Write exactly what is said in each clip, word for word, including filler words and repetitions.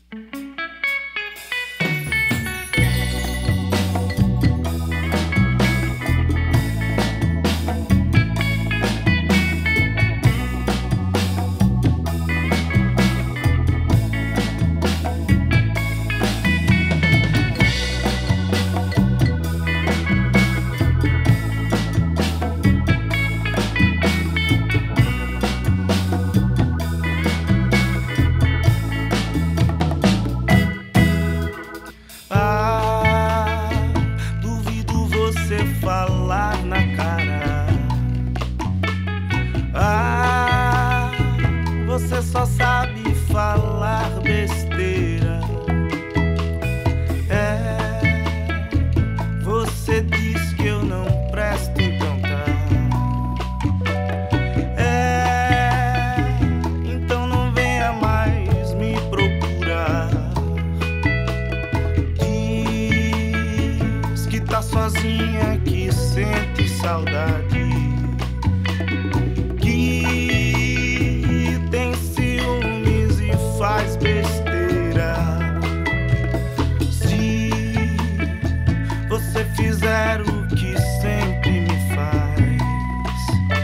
Falar na cara. Ah, você só sabe falar besteira. É, você diz que eu não presto, então tá. É, então não venha mais me procurar. Diz que tá sozinha, que sente saudade, que tem ciúmes e faz besteira. Se você fizer o que sempre me faz,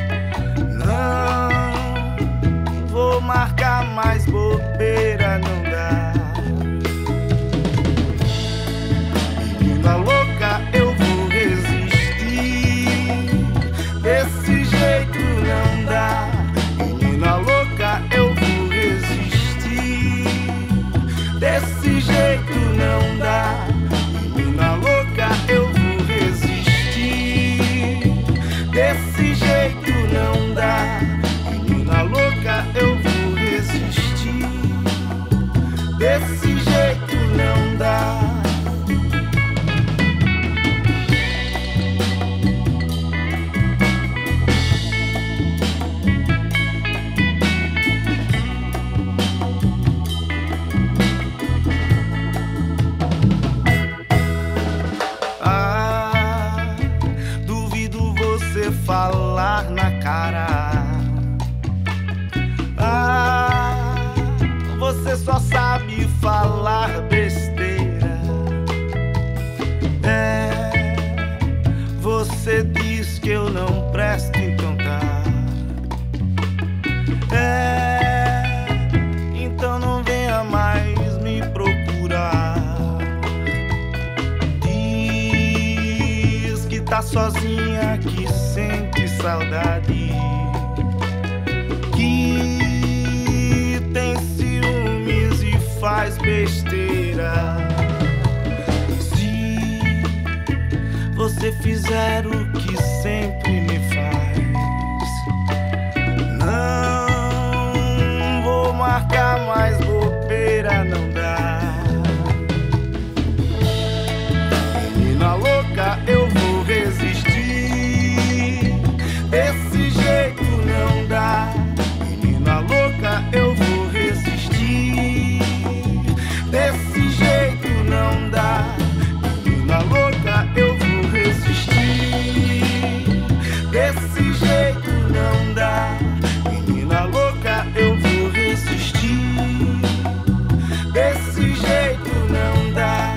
não vou marcar mais bobeira, não dá. Menina louca, eu vou resistir. Desse jeito não dá. Menina louca, eu vou resistir. Desse jeito não dá. Menina louca, eu vou resistir. Desse jeito não dá. Menina louca, eu vou resistir. Desse jeito não dá. Falar na cara. Ah, você só sabe falar besteira. É, você diz que eu não presto, então tá. É, então não venha mais me procurar. Diz que tá sozinha, que sente saudade, que tem ciúmes e faz besteira. Se você fizer o que sempre me faz, não vou marcar mais bobeira, não dá. Menina louca, eu vou resistir. Desse jeito não dá. Menina louca, eu vou resistir. Desse jeito não dá. Menina louca, eu vou resistir. Desse jeito não dá. Menina louca, eu vou resistir. Desse jeito não dá.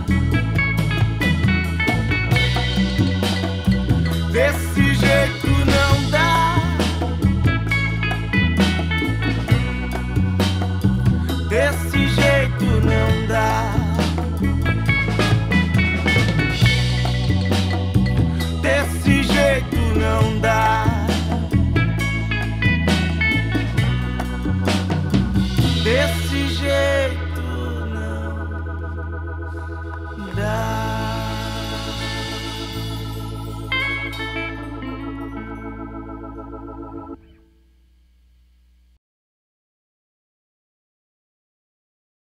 Desse jeito não